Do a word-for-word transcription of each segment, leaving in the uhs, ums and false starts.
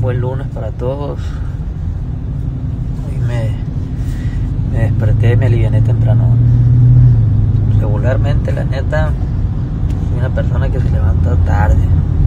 buen lunes para todos. Hoy me, me desperté, me aliviané temprano. Regularmente, la neta, soy una persona que se levanta tarde.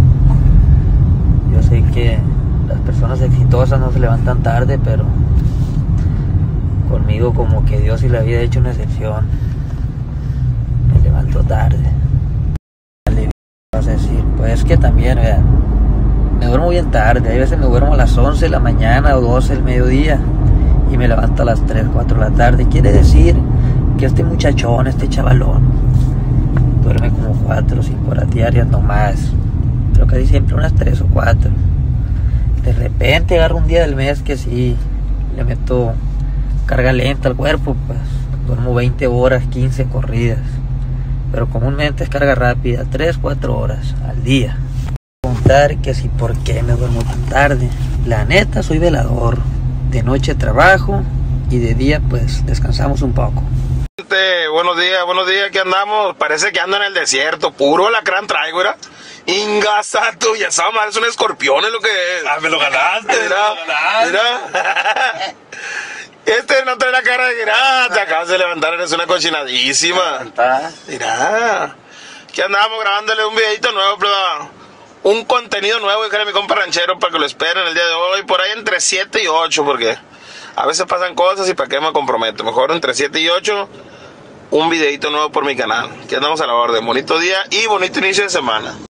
Yo sé que las personas exitosas no se levantan tarde, pero conmigo como que Dios y la vida ha hecho una excepción. Me levanto tarde. Vas a decir, pues es que también, vean, me duermo bien tarde. Hay veces me duermo a las once de la mañana o doce del mediodía y me levanto a las tres, cuatro de la tarde. Quiere decir que este muchachón, este chavalón, duerme como cuatro o cinco horas diarias nomás, pero casi siempre unas tres o cuatro. De repente agarro un día del mes que sí le meto carga lenta al cuerpo, pues duermo veinte horas, quince corridas, pero comúnmente es carga rápida, tres, cuatro horas al día. Contar que si por qué me duermo tan tarde. La neta, soy velador. De noche trabajo y de día pues descansamos un poco. Buenos días, buenos días, ¿qué andamos? Parece que ando en el desierto, puro alacrán traigo, ¿verdad? Ingasato, ya sabes, es un escorpión, es lo que es. Ah, me lo ganaste, mira, me lo ganaste. Mira. Este no trae la cara de grata, te acabas de levantar, eres una cochinadísima. Mira, que andamos grabándole un videito nuevo, prueba. Un contenido nuevo, que era mi compa ranchero, para que lo esperen el día de hoy, por ahí entre siete y ocho, porque a veces pasan cosas y para qué me comprometo. Mejor entre siete y ocho, un videito nuevo por mi canal. Que andamos a la orden. Bonito día y bonito inicio de semana.